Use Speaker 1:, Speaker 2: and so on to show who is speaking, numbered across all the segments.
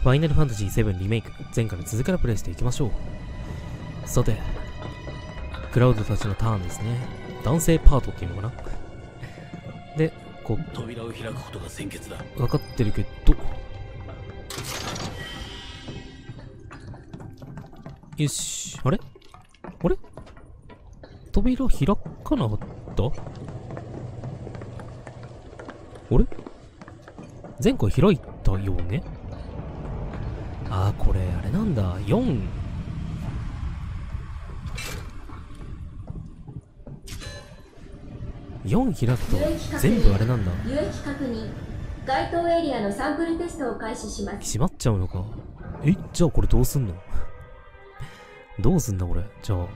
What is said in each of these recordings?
Speaker 1: ファイナルファンタジー7リメイク、前回の続きからプレイしていきましょう。さて、クラウドたちのターンですね。男性パートっていうのかな。で、こう、
Speaker 2: 扉を開くことが先決だ。
Speaker 1: 分かってるけど、よし、あれ扉開かなかったあれ前回開いたよね。あー、これあれなんだ。4開くと全部あれなんだ。
Speaker 3: 有益確認。該当エリアのサンプルテストを開始します。
Speaker 1: 閉まっちゃうのか。じゃあこれどうすんのどうすんだこれ。じゃあ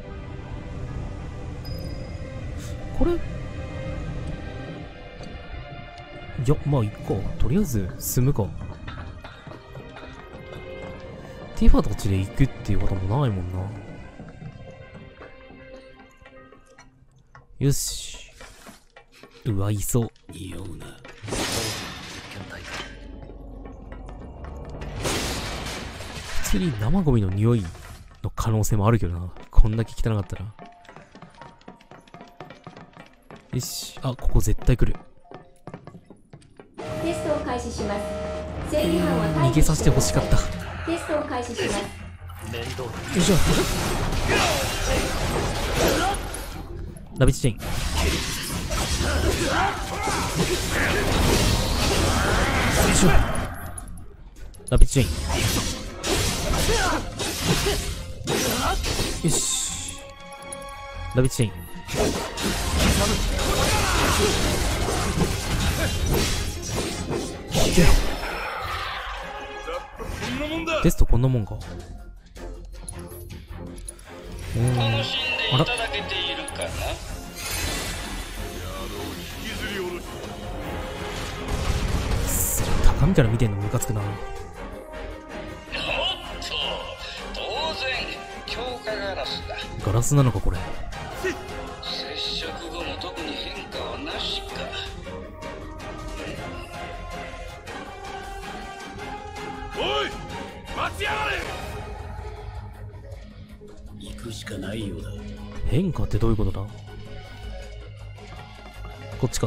Speaker 1: これ、いや、まあいっか。とりあえず進むか。ティファたちで行くっていうこともないもんな。よし。うわ、いそう。
Speaker 2: 匂うな。
Speaker 1: 普通に生ゴミの匂いの可能性もあるけどな。こんだけ汚かったら。よし。あ、ここ絶対来る。
Speaker 3: テストを開始します。正義犯は
Speaker 1: 逃げさせてほしかった。
Speaker 3: テストを開始します。
Speaker 2: 面倒だ。
Speaker 1: よいしょ。ラビッチチェイン。よいしょ。ラビッチチェイン。よし。ラビッチチェイン。テストこんなもんか。
Speaker 4: 楽しんでいただけているかな。
Speaker 1: 高みから見てんのムカつくな。
Speaker 4: おっと、当然強化ガラスだ。
Speaker 1: ガラスなのかこれ。
Speaker 4: 接触後も特に変化はなしか。
Speaker 2: おい、待ちやがれ。行くしかないようだ。
Speaker 1: 変化ってどういうことだ。こっちか。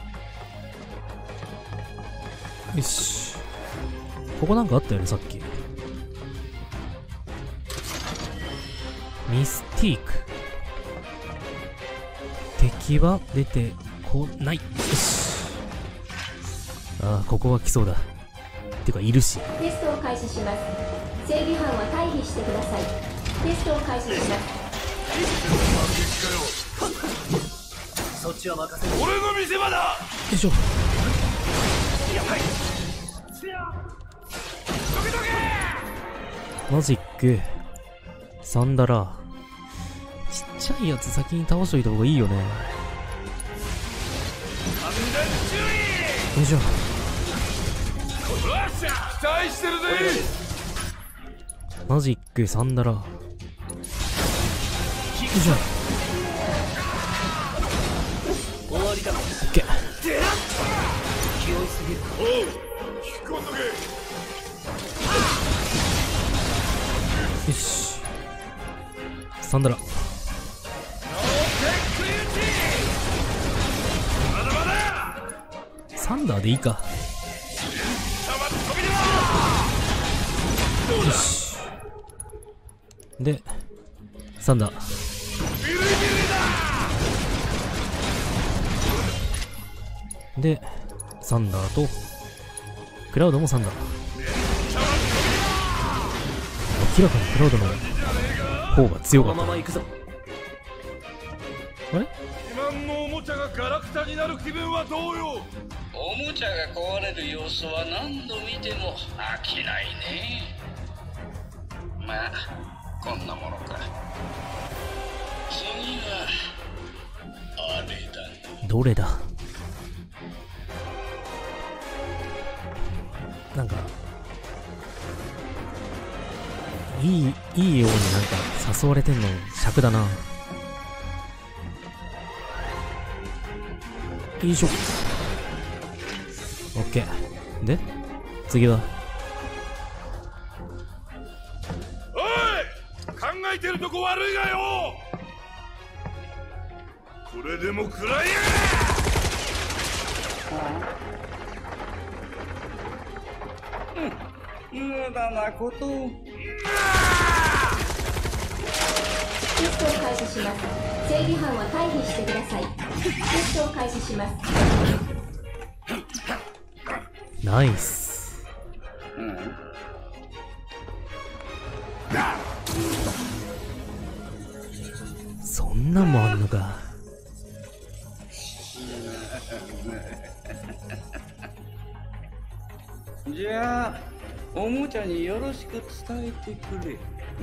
Speaker 1: よし。ここなんかあったよねさっき。ミスティーク。敵は出てこない。よし。ああ、ここは来そうだ。てかいるし。
Speaker 3: テストを開始します。正義犯は退避してください。テストを開始します。
Speaker 2: そっちは任せる。俺の見せ場だ。
Speaker 1: よいしょ。マジックサンダラー。ちっちゃいやつ先に倒しといた方がいいよね。よいしょ。
Speaker 2: 期待してるぜ。
Speaker 1: マジックサンダラー。よいしょ。
Speaker 2: 終わりだ。
Speaker 1: オッケー。
Speaker 2: 勢いすぎる。おう、引っ込んどけ。
Speaker 1: よし。サンダラ。サンダーでいいか。よし。で、サンダー。で、サンダーと、クラウドもサンダー。明らかにクラウドの方が強かった。
Speaker 2: このまま行くぞ。
Speaker 1: あれ？
Speaker 2: 自慢のおもちゃがガラクタになる気分はどうよ。
Speaker 4: おもちゃが壊れる様子は何度見ても飽きないね。まあこんなものか。次はあれだな。
Speaker 1: どれだ？なんかいいようになんか誘われてんの尺だな。よいしょ。オッケー。で次は
Speaker 5: てるとこ悪いがよ。これでも食らいや
Speaker 4: 無駄なことを。
Speaker 3: テストを開始します。正義犯は退避してください。テストを開始します。
Speaker 1: ナイス。そんなんもあんのか。
Speaker 4: じゃあおもちゃによろしく伝えてくれ。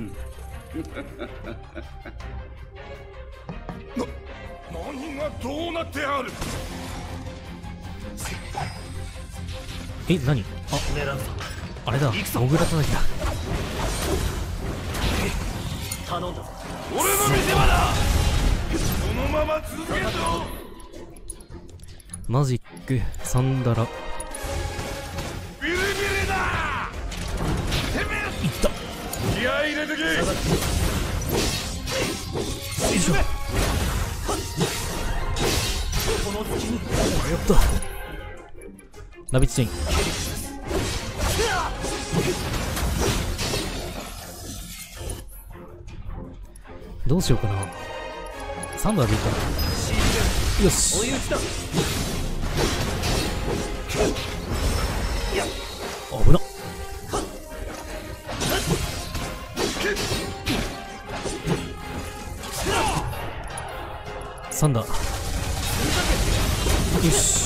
Speaker 5: 何がどうなってある。
Speaker 1: え、何？あれだ、モグラ叩きだ。
Speaker 5: 俺の見せ場だ。このまま続けるぞ。
Speaker 1: マジックサンダラ。
Speaker 5: ビリビリだ。てめえ。いった。気合い入れてけ。よ
Speaker 1: いしょ。やった。ラビッチチェイン。どうしようかな。サンダーでいいかな。よし。危なっ。サンダー。よし。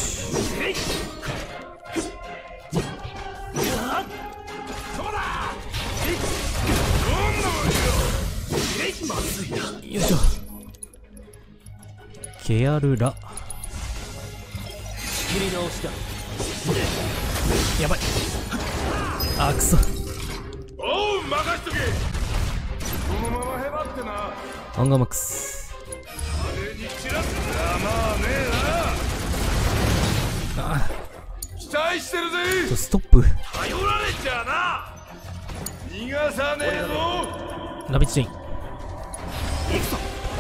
Speaker 1: よいしょ。ケアルラ。仕切り直しだ。やばい。あ、くそ。
Speaker 5: おう、任しとけ。このままへばってな。
Speaker 1: アンガーマックス。
Speaker 5: あれに散らすんだ。まあねえな。
Speaker 1: あ、
Speaker 5: 期待してるぜ。
Speaker 1: ストップ。
Speaker 5: 頼られちゃな。逃がさねえぞ。
Speaker 1: ラビッチチェイン。行くぞ。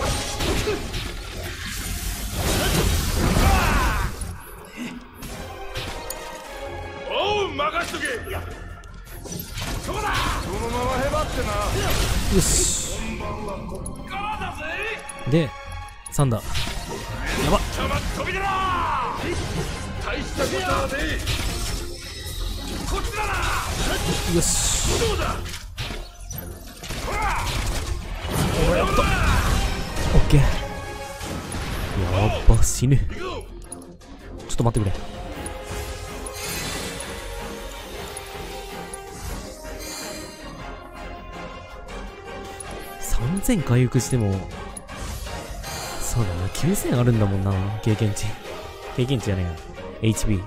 Speaker 5: おう、任しとけ。そうだ。そのままへばってな。
Speaker 1: よし。
Speaker 5: 本番はこっからだぜ。
Speaker 1: で、サンダー。やばっ。
Speaker 5: ちょまっ飛び出ろ。大したことはねえ。こっちだな。
Speaker 1: よし。
Speaker 5: どうだ。ほら。
Speaker 1: おやった。オッケー。やば、死ぬ。ちょっと待ってくれ。3000回復しても、そうだな、9000あるんだもんな、経験値。経験値じゃねえよ。HP。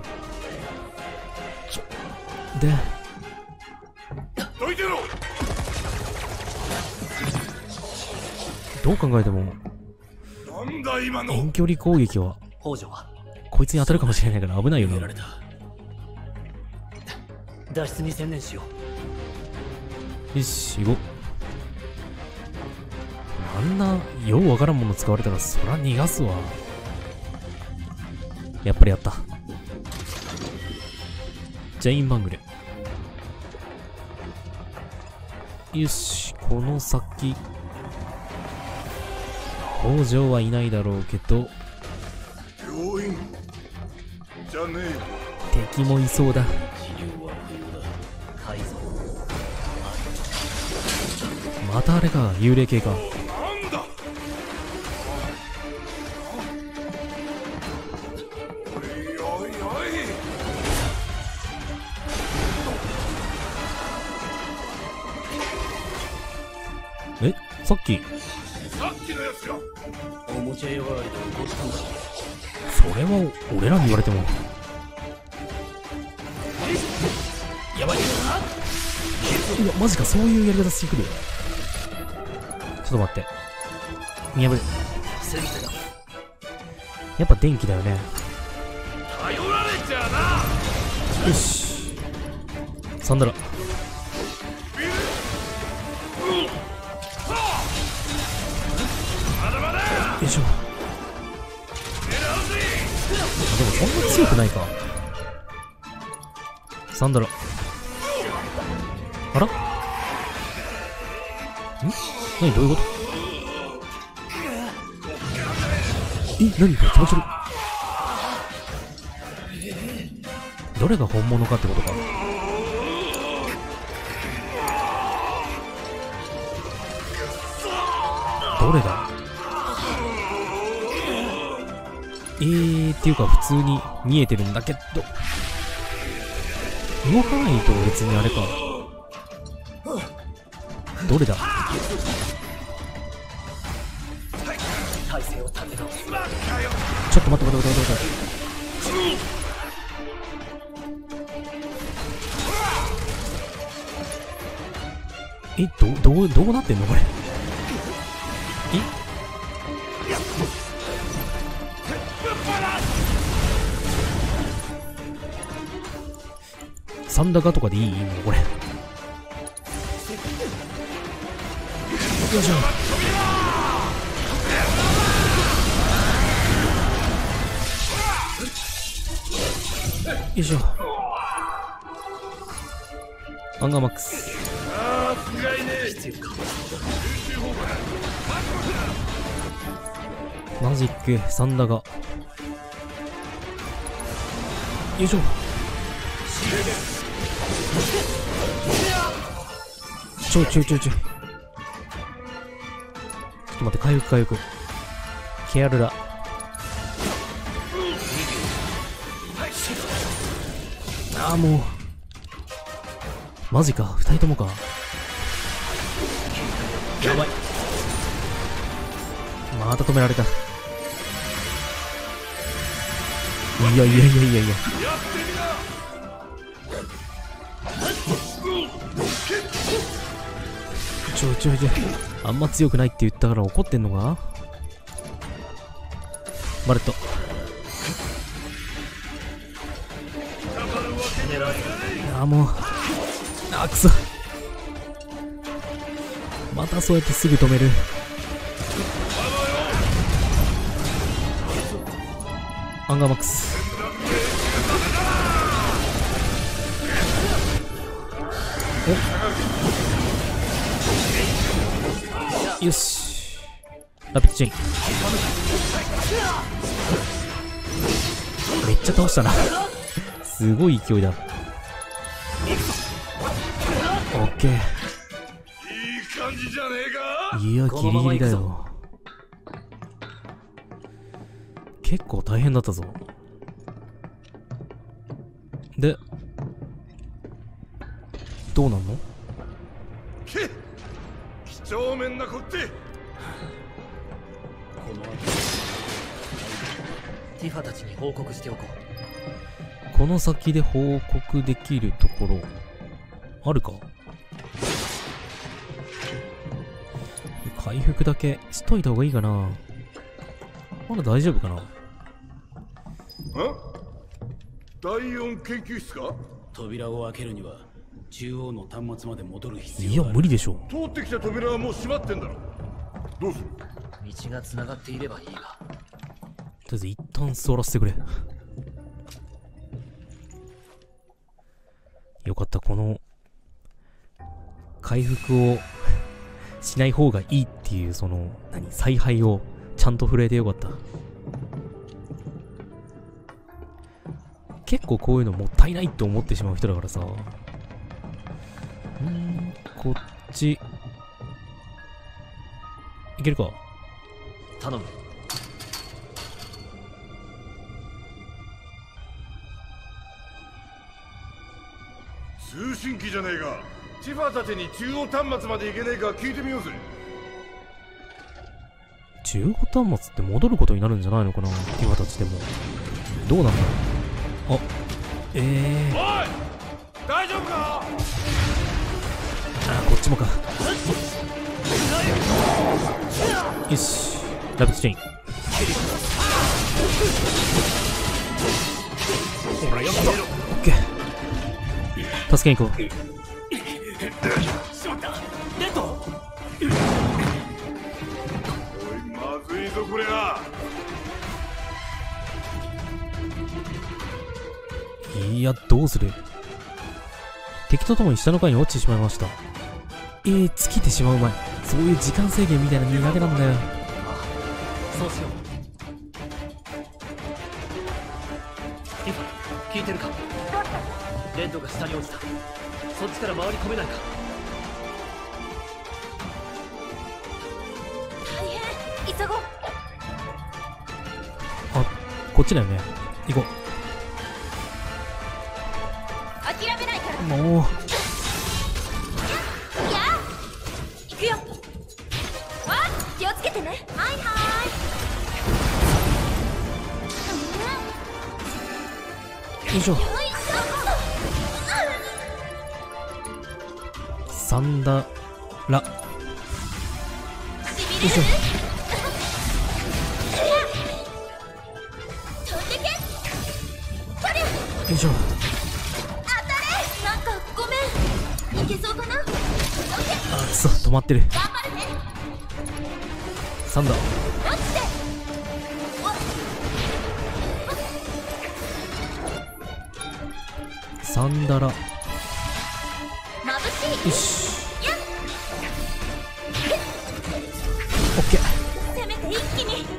Speaker 1: で、
Speaker 5: どいてろ。
Speaker 1: どう考えても、
Speaker 5: なんだ今の。
Speaker 1: 遠距離攻撃は、こいつに当たるかもしれないから危ないよね。
Speaker 2: 脱出に専念しよ
Speaker 1: よし、行こう。あんな、ようわからんもの使われたら、そら逃がすわ。やっぱりやった。ジェインバングル。よし、この先。北条はいないだろうけど。
Speaker 5: 病院じゃねえ。
Speaker 1: 敵もいそうだ。またあれか、幽霊系か。
Speaker 5: なんだ。おいおいおい。
Speaker 1: え、さっき。
Speaker 5: さっきのやつか。
Speaker 2: う。おもちゃ代わりで起こしたんだ。
Speaker 1: それは俺らに言われても。やばい。うわ、マジか、そういうやり方してくる。ちょっと待って。見破る。やっぱ電気だよね。
Speaker 5: 頼られちゃな。
Speaker 1: よし。サンダラ。 いしょ。でもそんな強くないか。サンダラ。あら？何どういうこと？何これ気持ち悪い。どれが本物かってことか。どれだ？っていうか普通に見えてるんだけど、動かないと別にあれか。どれだ？ちょっと待って。どうなってんのこれ。サンダガとかでいい？もうこれ。よいしょ。よいしょ。アンガーマックス。マジックサンダガ。よいしょ。ちょっと待って、回復。ケアルラ。もう。マジか、二人ともか。やばい。また止められた。いや。あんま強くないって言ったから怒ってんのか？バレット。もう。くそ。またそうやってすぐ止める。アンガーマックス。よし。ラピッドチェイン。めっちゃ倒したな。すごい勢いだ。オッケー。
Speaker 5: いい感じじゃねえか。
Speaker 1: いや、ギリギリだよ。結構大変だったぞ。で、どうなんの？
Speaker 5: 几帳面なこって。
Speaker 2: この後ティファたちに報告しておこう。
Speaker 1: この先で報告できるところあるか？回復だけしといた方がいいかな。まだ大丈夫かな。
Speaker 5: 第4研究室か？
Speaker 6: 扉を開けるには中央の端末まで戻る必要がある。
Speaker 1: いや無理でしょ。
Speaker 5: 通ってきた扉はもう閉まってんだろ。どうする？
Speaker 2: 道が繋がっていればいいが。
Speaker 1: とりあえず一旦座らせてくれ。よかった。この回復をしない方がいいっていうその采配をちゃんと振れてよかった。結構こういうのもったいないって思ってしまう人だからさ。こっちいけるか？
Speaker 2: 頼む。
Speaker 5: 通信機じゃねえか。ティファたちに中央端末まで行けねえか聞いてみようぜ。
Speaker 1: 中央端末って戻ることになるんじゃないのかな、ティファたちでも。どうなんだろう。あ、
Speaker 5: おい大丈夫か？
Speaker 1: こっちもか。よし、ラピッドチェイン。ほらやった。オッケー。助けに行こう。
Speaker 5: おいまずいぞ。 ぞこりゃ。
Speaker 1: いや、どうする。敵と共に下の階に落ちてしまいました。尽きてしまう前。そういう時間制限みたいなの苦手なんだよ。
Speaker 2: そうしよう。リファ、聞いてるか。レッドが下に落ちた。そっちから回り込めないか。
Speaker 7: 大変、急ごう。
Speaker 1: あ、こっちだよね。行こ
Speaker 7: 諦めないから。
Speaker 1: う。もう。
Speaker 7: 行くよ。気をつけてね。はいはい。
Speaker 1: よいしょ。サンダラ。よいしょ。よいしょ。
Speaker 7: なんかごめん。いけそうかな。
Speaker 1: あ、くそ、止まってる。
Speaker 7: 頑張るね。
Speaker 1: サンダ。
Speaker 7: 落ちて。
Speaker 1: サンダラ。
Speaker 7: 眩しい。
Speaker 1: よし。オッケー。
Speaker 7: せめて一気に。ね、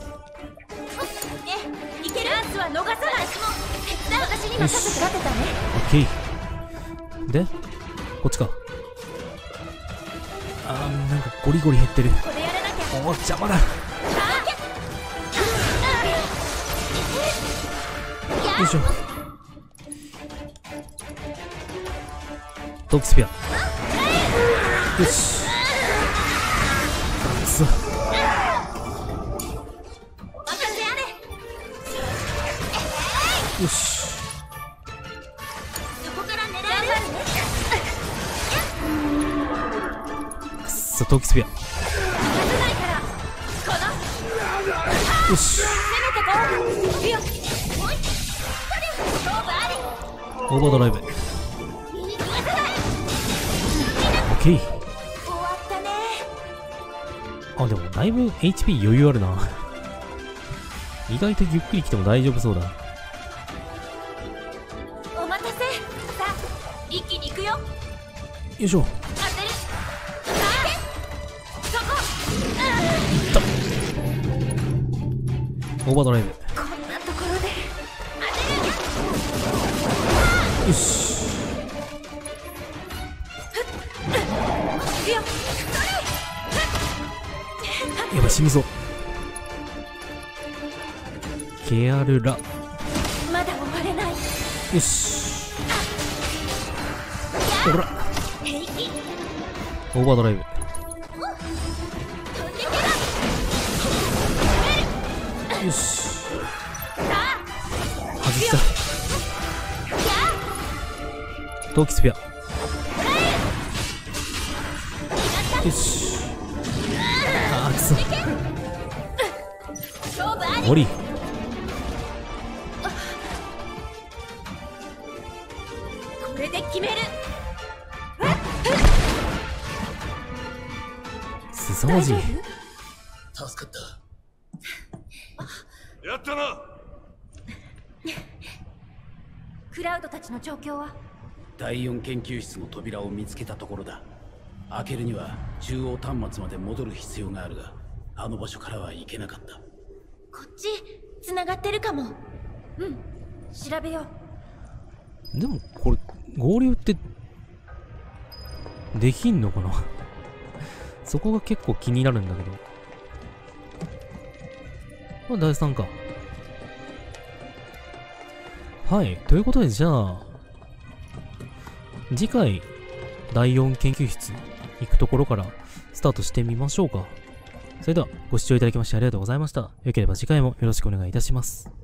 Speaker 7: いける。ランスは逃さない。私に任せて立てたね。
Speaker 1: オッケー。で、こっちか。なんかゴリゴリ減ってる。
Speaker 7: これやらなきゃ。
Speaker 1: お、邪魔だ。よいしょ。ドークスピア。よし。くそ。よし。
Speaker 7: そこから狙えるね。
Speaker 1: くそ、ドークスピア。
Speaker 7: ないから。
Speaker 1: よし。
Speaker 7: 攻めてこう。行くよ。勝負あり。
Speaker 1: オーバードライブ。オッケー。
Speaker 7: 終わったね。
Speaker 1: あ、でもだいぶ HP 余裕あるな。意外とゆっくり来ても大丈夫そうだ。
Speaker 7: お待たせ。さあ、一気に行くよ。
Speaker 1: よいしょ。
Speaker 7: 当てる。そこ。
Speaker 1: オーバードライブ。
Speaker 7: こんなところで
Speaker 1: よし。
Speaker 7: 行くよ。
Speaker 1: やばい、死にそう。ケアルラ。
Speaker 7: まだ終われない。
Speaker 1: よし。ほら。
Speaker 7: 平気。
Speaker 1: オーバードライブ。
Speaker 7: 飛んでける。
Speaker 1: よし。
Speaker 7: さあ、
Speaker 1: 外した。トーキスピア。よし。あー、くそ。
Speaker 7: 勝負あり。
Speaker 1: オリ。
Speaker 7: これで決める。
Speaker 1: すさまじい。
Speaker 6: 助かった。
Speaker 5: やったな。
Speaker 7: クラウドたちの状況は。
Speaker 6: 第4研究室の扉を見つけたところだ。開けるには中央端末まで戻る必要があるが、あの場所からは行けなかった。
Speaker 7: こっち繋がってるかも。うん、調べよう。
Speaker 1: でもこれ合流ってできんのかな。そこが結構気になるんだけど。これ第3か。はい、ということでじゃあ次回第4研究室行くところからスタートしてみましょうか。それではご視聴いただきましてありがとうございました。よければ次回もよろしくお願いいたします。